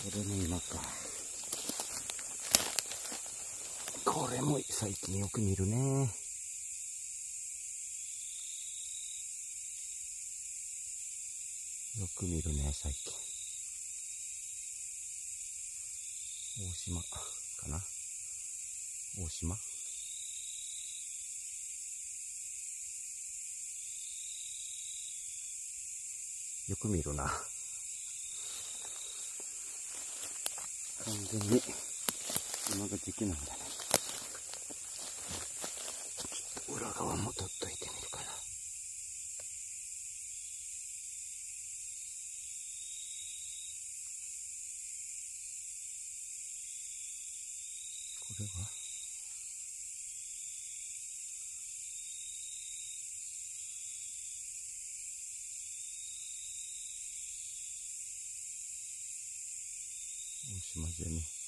これも今か。これも最近よく見るね。よく見るね、最近。大島かな。大島。よく見るな。完全に今が時期なんだね。ちょっと裏側も取っといてみるかな。これは大島ゼミ。